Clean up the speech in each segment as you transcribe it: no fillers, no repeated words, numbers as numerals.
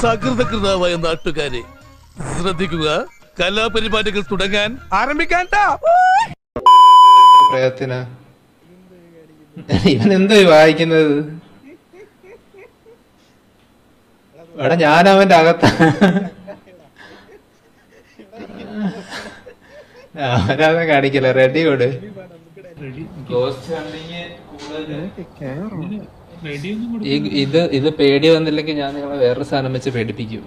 സകൃതകൃതാവായ നാട്ടുകാരെ ശ്രദ്ധിക്കുക, കലാപരിപാടികൾ തുടങ്ങാൻ ആരംഭിക്കാൻ. പ്രയത്ന ഇവൻ എന്തോ വായിക്കുന്നത്? എടാ ഞാൻ അവന്റെ അകത്ത അവനത് കാണിക്കല. റെഡി കൊടു. ഇത് പേടി വന്നില്ലെങ്കിൽ ഞാൻ നിങ്ങളെ വേറൊരു സാധനം വെച്ച് പേടിപ്പിക്കും.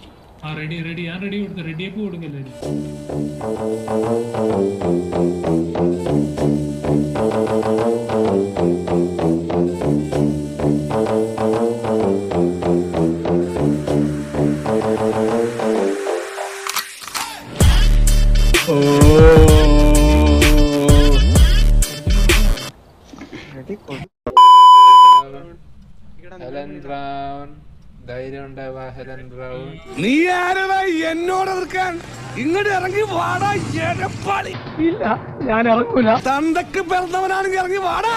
ഹെലൻ ബ്രൗൺ, ധൈര്യം ഉണ്ടാവാ ഹെലൻ ബ്രൗൺ. നീ ആരാ എന്നോട് എതിർക്കാൻ? ഇങ്ങോട്ട് ഇറങ്ങി വാടാ എരപ്പാളി. ഇല്ല, ഞാൻ ഇറങ്ങൂല. തന്തക്ക് പിറന്നവനാണെങ്കിൽ ഇറങ്ങി വാടാ.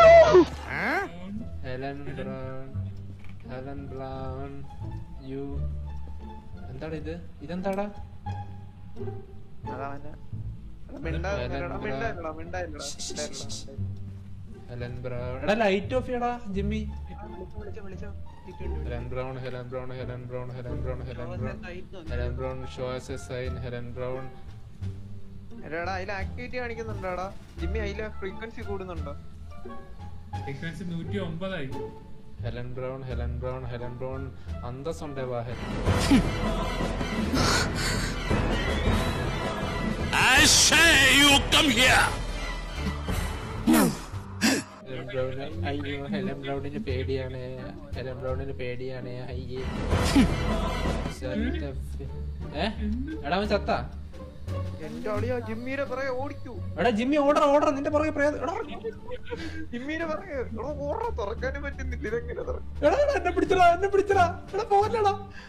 Helen Brown, Helen Brown, you എന്താണ് ഇത്? ഇതെന്താടാ? Helen Brown. എടാ ലൈറ്റ് ഓഫ് ചെയ്യടാ Jimmy. Helen Brown, Helen Brown, Helen Brown, Helen Brown, Helen Brown, Helen Brown shows a sign. Helen Brown അതിൽ ആക്ടിവിറ്റി കാണിക്കുന്നുണ്ടോടാ ജിമ്മി? അതിലെ ഫ്രീക്വൻസി കൂടുന്നുണ്ടോ? ഫ്രീക്വൻസി 109 ആയി. Helen Brown, Helen Brown, Helen Brown അന്തസ്സുണ്ടേ വാഹൻ. I say you come here. അയ്യോ Helen ബ്രൗണിന് പേടിയാണ്, ഹെലൻ ബ്രൗണിന് പേടിയാണ്. അയ്യേ എടാ അവൻ ചത്താ? എന്റെ അളിയാ ജിമ്മിയുടെ പുറകെ ഓടിക്കൂ. എടാ ജിമ്മി ഓർഡർ ഓർഡർ നിന്റെ പുറകെ ജിമ്മിയുടെ പുറകെ ഓർഡർ തുറക്കാനും പറ്റുന്നില്ല. ഇതെങ്ങനെ തുറക്കും? എന്നെ പിടിച്ചടാ, എന്നെ പിടിച്ചടാ. എടാ പോലടാ.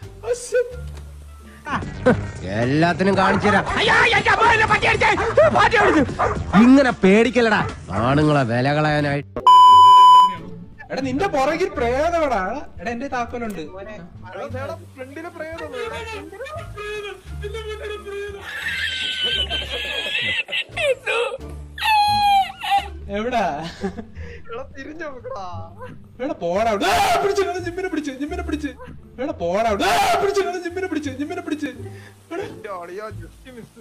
എല്ലാത്തിനും കാണിച്ചുതരാം. ഇങ്ങനെ പേടിക്കലടാ ആണുങ്ങളെ വില കളയാനായിട്ട്. എടാ നിന്റെ പുറകിൽ പ്രേതമെടാ. എടാ എന്റെ താക്കോലുണ്ട്. ഫ്രണ്ടിലെ പ്രേതം എവിടാ? തിരിഞ്ഞു നോക്കടാ. എടാ പോടാ. ജിമ്മിനെ പിടിച്ച്, ജിമ്മിനെ പിടിച്ച്. എടാ പോടാ. ജിമ്മിനെ പിടിച്ച്, ജിമ്മിനെ പിടിച്ച്. എന്റെ അളിയാ ജസ്റ്റ് മിസ്.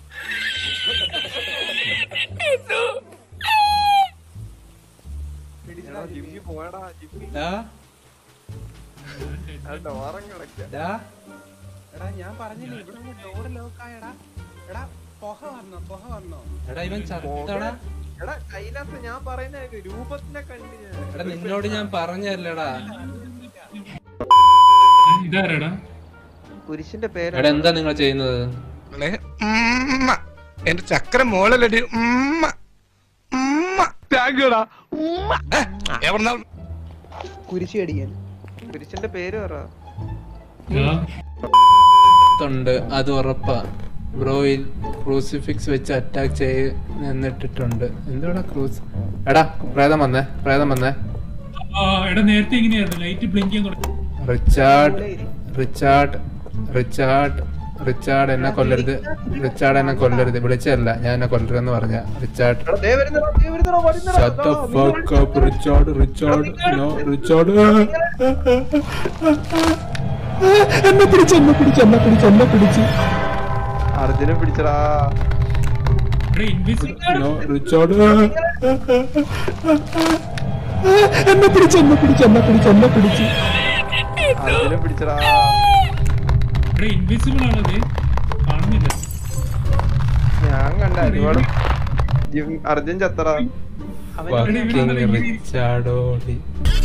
ജിമ്മി പോയടാ. ജിമ്മി ഡോറം കിടക്കാ. എടാ ഞാൻ പറഞ്ഞില്ലേ ഇവിടെ ഡോറ് ലോക്കായടാ. എടാ പൊഹ വന്നോ? എടാ ഇവൻ ചത്തടാ. എടാ കൈലാസ് ഞാൻ പറയുന്ന രൂപത്തിനെ കണ്ടു. എടാ നിന്നോട് ഞാൻ പറഞ്ഞല്ലടാ. ഇതാരടാ? കുരിശിന്റെ പേര്. എടാ എന്താ നിങ്ങൾ ചെയ്യുന്നത്? എന്റെ ചക്ര മോളല്ലടി. കുരിശി അടിക്കാൻ. കുരിശിന്റെ പേര് പറ. ണ്ട് അത് ഉറപ്പാ. ബ്രോയിൽ ക്രൂസിഫിക്സ് വെച്ച് അറ്റാക്ക് ചെയ്ത് നിന്നിട്ടിട്ടുണ്ട്. എന്തുവാടാ ക്രൂസ്? എടാ പ്രേതം വന്നേ. എടാ നേരത്തെ എങ്ങനെയായിരുന്നു? ലൈറ്റ് ബ്ലിങ്ക് ചെയ്യാൻ തുടങ്ങി. റിച്ചാർഡ് എന്നെ കൊല്ലരുത്. വിളിച്ചല്ല ഞാൻ എന്നെ കൊല്ലരുതെന്ന് പറഞ്ഞ റിച്ചാർഡ്. എന്നെ പിടിച്ച് അർജുനെ പിടിച്ചടാ. റിച്ചാർഡ് എന്നെ പിടിച്ച് അർജുനെ പിടിച്ചടാ. ഇൻവിസിബിൾ ആണത്, കാണുന്നില്ല. ഞാൻ കണ്ട ഒരുപാട്. അർജുൻ ചത്തടാ. റിച്ചാർഡോടി